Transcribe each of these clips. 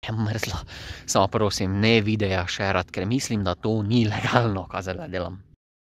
Je mrzlo. Samo prosim, ne videa šerat, ker mislim, da to ni legalno, kaj zdaj delam.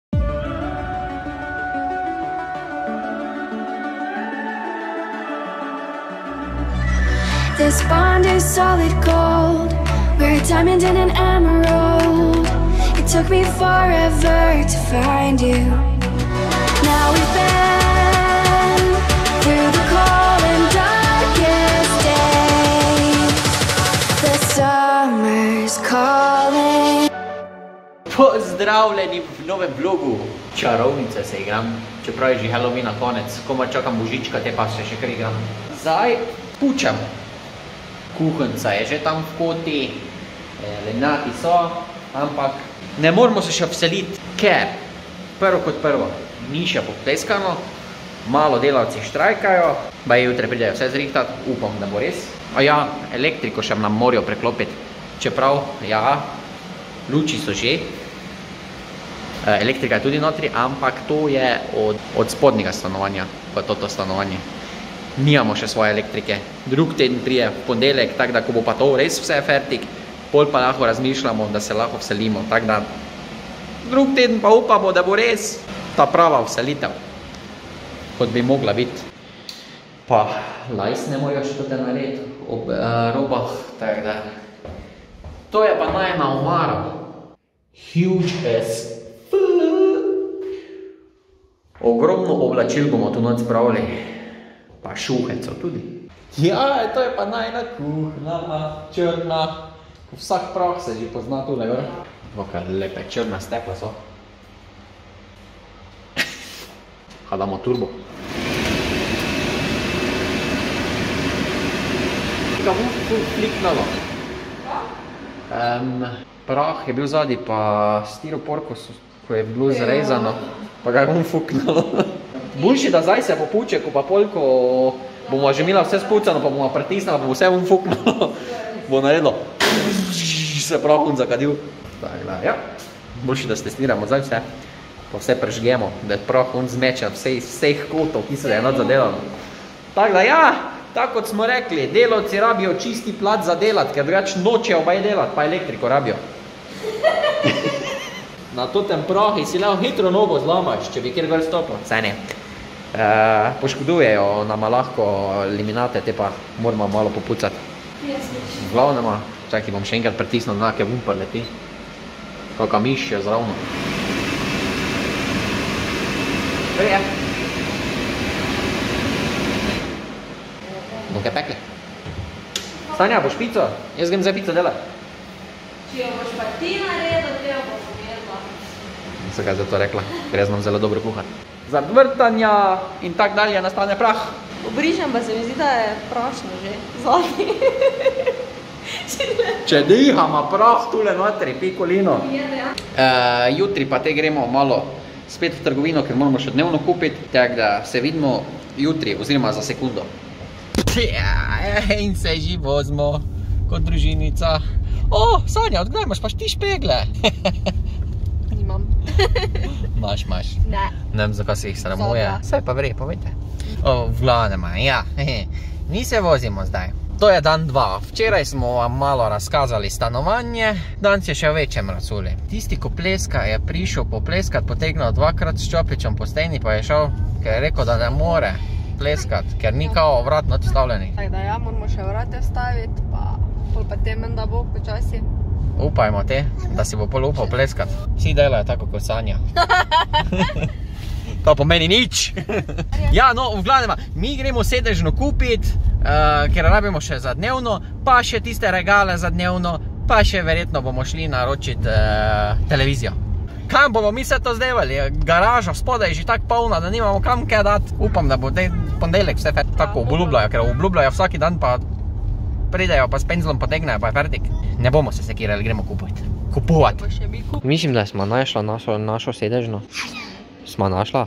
This bond is solid gold. We're a diamond and an emerald. It took me forever to find you. Now we've been through the cold and darkest days. The summer's calling. Pozdravljeni v novem vlogu. Čarovnice se igram, čeprav je že Halloween na konec. Komaj čakam božička, te pa se še kar igram. Zdaj pučem. Kuhinca je že tam v koti, lednjaki so, ampak ne moramo se še vseliti, ker prvo kot prvo, ni še popleskano, malo delavci štrajkajo, pa jutri pridejo vse zrihtati, upam, da bo res. A ja, elektriko še nam morajo preklopiti, čeprav, ja, luči so že, elektrika je tudi notri, ampak to je od spodnjega stanovanja, pa toto stanovanje. Nijamo še svoje elektrike. Drug teden prije v ponedeljek, tako da ko bo pa to res vse fertik, pol pa lahko razmišljamo, da se lahko vselimo. Tako da drug teden pa upamo, da bo res ta prava vselitev, kot bi mogla biti. Pa lajs ne morajo še tudi narediti ob robah, tako da. To je pa najna omara. Huge as fuck. Ogromno oblačil bomo tu noč spravili. Pa šuhecov tudi. Ja, to je pa najna kuhna, črna. Vsak prah se že pozna tule, gor. Kakaj lepe črna stekla so. Ha damo turbo. Ga bo fliknalo. Prah je bil zadnji, pa stiropor, ko je bilo zrezano, pa ga je fuknalo. Boljši, da zdaj se popuče, ko pa pol, ko bomo že imela vse spucano, pa bomo pritisnila, pa bo vse fuknalo. Bo naredilo. Se prahun zakadil. Tako da, ja. Boljši, da stestiramo zdaj vse. Pa vse prežgemo, da je prahun zmečen vseh kotov, ki se je nad zadelano. Tako da, ja. Tako kot smo rekli, delavci rabijo čisti plat za delati, ker drugač nočejo obaj delati, pa elektriko rabijo. Na totem prahi si leho hitro nogo zlamaš, če bi kjer gor stopil. Saj ne. Poškodujejo nama lahko liminate, te pa moramo malo popucati. V glavnema, čakaj, bom še enkrat pritisnil, da nake vumper leti. Kaka miš je zravno. To je. Bomo kaj pekli? Sanja, boš pico? Jaz grem zdaj pico delati. Če jo boš pa ti naredil, te jo boš umirila. Zakaj za to rekla? Ker jaz znam zelo dobro kuhati. Zaradi vrtanja in tak dalje nastane prah. Obrišem pa se mi zdi, da je prašno že. Zadnji. Če dihama prah tule notri, pikolino. Jutri pa te gremo malo spet v trgovino, ker moramo še dnevno kupiti. Tako da se vidimo jutri, oziroma za sekundo. In se že vozimo kot družinica. O, Sanja, odkdaj imaš pa ti špegle? Nimam. Maš. Ne. Ne vem, zakaj se jih sramuje. Saj pa vrej, povejte. V glavnema, ja. Mi se vozimo zdaj. To je dan 2. Včeraj smo vam malo razkazali stanovanje, danes je še v večjem razsuli. Tisti, ko pleska, je prišel popleskat, potegnil 2-krat s čopičem po steni, pa je šel, ker je rekel, da ne more pleskat, ker ni kao vrat not stavljeni. Tako da ja, moramo še vrate staviti, pa te menda bo počasi. Upajmo te, da si bo pol upal pleskat. Vsi delajo tako kot Sanja. To pomeni nič. Ja, no, v glavnem, mi gremo sedežno kupiti, ker rabimo še za dnevno, pa še tiste regale za dnevno, pa še verjetno bomo šli naročiti televizijo. Kam bomo mi se to zdevali? Garaža spodaj je že tako polna, da nimamo kam kaj dati. Upam, da bo ponedeljek vse tako obljubljajo, ker obljubljajo vsaki dan, pa pridejo, pa s penzlom potegnejo, pa je fertik. Ne bomo se sekirali, gremo kupiti. Kupovati. Mislim, da smo našla našo sedežno. Smo našla?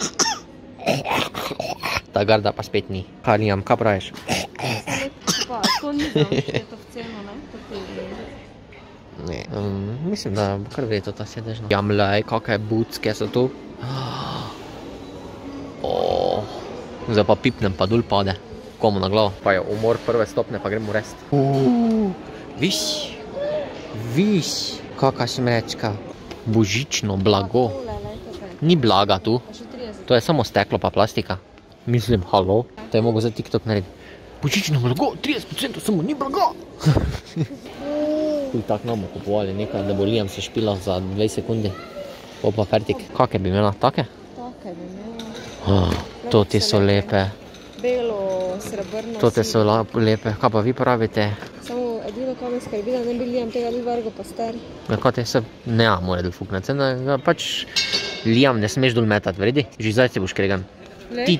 Ta garda pa spet ni. Harijam, kaj praviš? To ni tam šteto v ceno, ne? Ne, mislim, da bo kar vredno ta sedežna. Jamlej, kakaj bucke so tu. Zdaj pa pipnem, pa dol pade. Komu na glavo. Pa je umor prve stopne, pa gremo rest. Viš, kaka smrečka. Božično blago. Ni blaga tu. To je samo steklo pa plastika. Mislim, halo. To je mogo za TikTok narediti. Božično blago, 30% samo ni blaga. Kuj tak nam kupovali nekaj, da bo Liam se špila za 2 sekundi. Pa fertik. Kake bi imela? Take? Take bi imela. To ti so lepe. Belo, srebrno. To ti so lepe. Kaj pa vi pravite? Samo edino kaj me skrbi, da ne bi Liam tega li vrgo pa star. Kaj te se ne more dol fuknati. Pač Liam ne smeš dol metati, vredi? Že zdaj se boš kregan. Ti.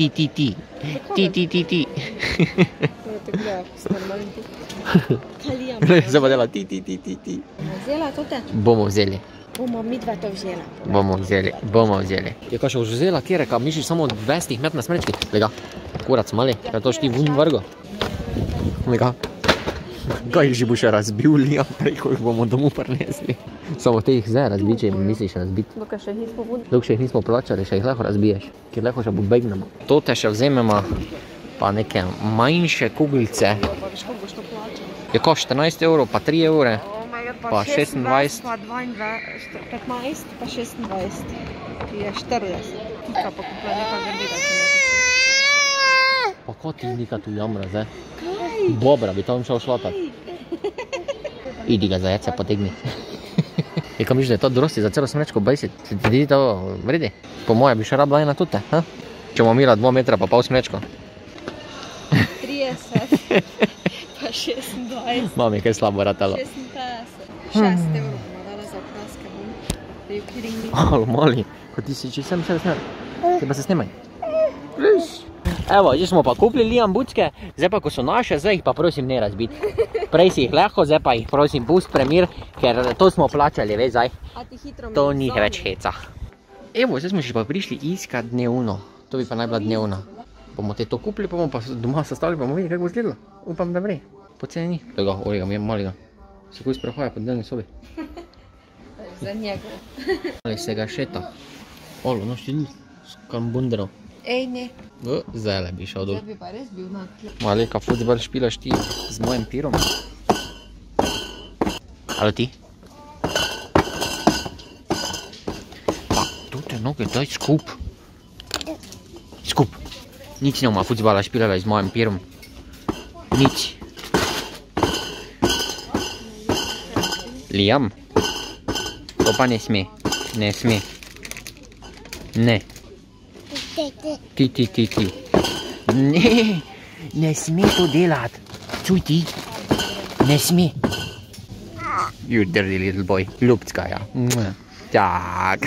Morate gledati, s normalnim ti. Kaj Liam? Zdaj pa dela ti. Vzela to te? Bomo vzeli. Bomo mi dva to vzela. Bomo vzeli. Je kaj še boš vzela, kjere, kaj misliš samo 200 met na smrečki? Lega, kurac mali, kaj to šti vun vrgo? Lega. Kaj že boš razbil Liam, preko jih bomo domu prinesli. Samo te jih zdaj razbi, če jim misliš razbiti. Dokaj še jih nismo vun. Dok še jih nismo plačali, še jih lahko razbiješ. Ker lahko še pobegnemo. To te še vzememo, pa neke manjše kuglice. Pa veš, koliko boš to plačal? Je ko 14 €, pa 3 €. Pa 26. Pa 22, 15, pa 26. Je 40. Kika pa kupila nekaj grdega, če nekaj. Pa ko ti nika tu jamra, zdaj? Bobra bi tam šel šlatat. Idi ga za jece potegni. Je kam miš, da je to drosti za celo smrečko 20? Se ti di to vredi? Po moje bi še rabila ena tute, ha? Če bomo imela 2 metra pa pol smrečko. 30, pa 26. Mami, kaj slabo ratalo. 56. 6 € bomo dala za okraske, bom. Are you kidding me? Alo, mali, ko ti si, če sem se snimaj. Ti pa se snimaj. Evo, že smo pa kupili Liam bučke, zdaj pa ko so naše, zdaj jih pa prosim ne razbiti. Prej si jih lahko, zdaj pa jih prosim pust premir, ker to smo plačali, veš zdaj. A ti hitro mi To ni več heca. Evo, zdaj smo še pa prišli iskat dnevno. To bi pa naj bila dnevna. Bomo te to kupili, pa bomo pa doma sestavili, pa bomo videli, kako bo izgledalo. Upam, da vre. Poceni ni. Tega, orega, malega. Se kuj sprehoja po dnevni sobi. Za njegov. Ali se ga šeta. Olo, no štil s kambunderov. Ej, ne. Zdaj bi šel dol. Zdaj bi pa res bil na tleh. Malika, futbol špilaš ti z mojim pirom. Ali ti? Pa, tu te noge daj skup. Skup. Nič ne uma futbola špilala z mojim pirom. Nič. Liam? To pa ne sme. Ne sme. Ne. Ti. Ne sme to delat. Čuj ti. Ne sme. You dirty little boy. Ljubčka, ja. Tak.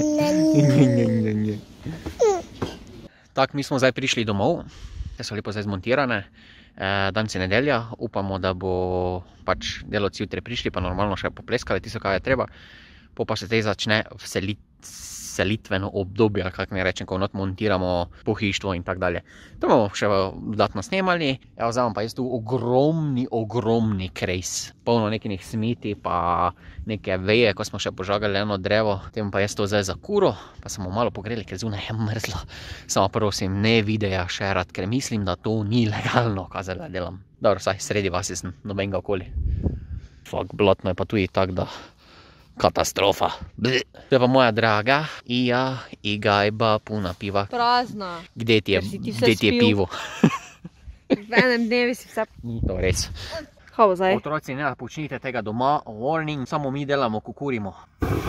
Tak, mi smo zdaj prišli domov. Te so lepo zdaj zmontirane. Danes je nedelja. Upamo, da bo pač delavci jutri prišli, pa normalno še popleskali tisto, kaj je treba. Pa se te začne selitveno obdobje, ali kako ne rečem, ko not montiramo pohištvo in tak dalje. To bomo še dodatno snemali. Evo, zdaj pa jaz tu ogromni krejs. Polno nekih smeti, pa neke veje, ko smo še požagali eno drevo. Tem pa jaz to zdaj zakuro, pa smo malo pogreli, ker zunaj je mrzlo. Samo prosim, ne videja šerat, ker mislim, da to ni legalno, kaj zdaj delam. Dobro, vsaj sredi vasi sem, nobenega okoli. Fak, blatno je pa tudi tak, da katastrofa. To je pa moja draga Ija i gajba puna piva. Prazna. Gdje ti je pivo? V enem dnevi si vse... Ni to res. Kaj bo zdaj? Otroci, ne počnite tega doma. Warning, samo mi delamo, kukurimo.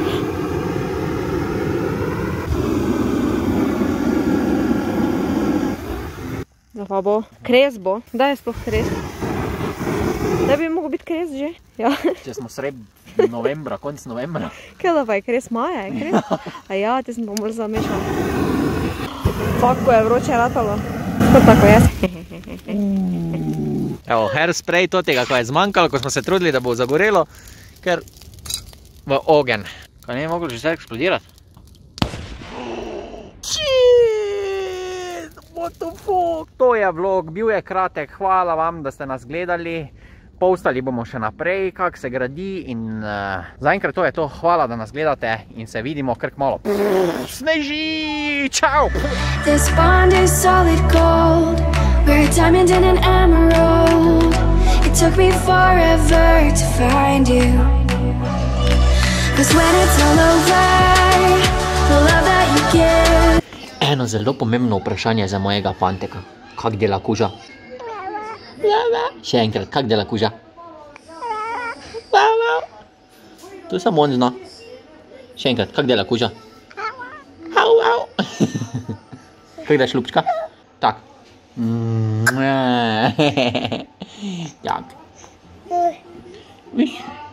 No pa bo. Kres bo. Kdaj je sploh kres? Da bi mogel biti kres že? Ja. Če smo sred novembra, konc novembra. Kaj da pa je kres maja, je kres? A ja, te sem pa bolj zamešala. Fak, ko je vroče ratalo. To tako jaz. Evo, hairspray tega, ko je zmanjkalo, ko smo se trudili, da bo zagorelo, ker v ogen. Kaj ne je moglo že zdaj eksplodirati? Shit! What the fuck? To je vlog, bil je kratek, hvala vam, da ste nas gledali. Postali bomo še naprej, kak se gradi in zaenkrat to je to. Hvala, da nas gledate in se vidimo kar kmalu. Sneži! Čau! This bond is solid gold. We're a diamond and an emerald. It took me forever find you. 'Cause when it's all over, the love that you give. Eno zelo pomembno vprašanje za mojega fanteka. Kak dela kuža? Še enkrat, kak dela kuža? To samo on zna. Še enkrat, kak dela kuža? Kak daš lupčka? Tak. Tak. Viš?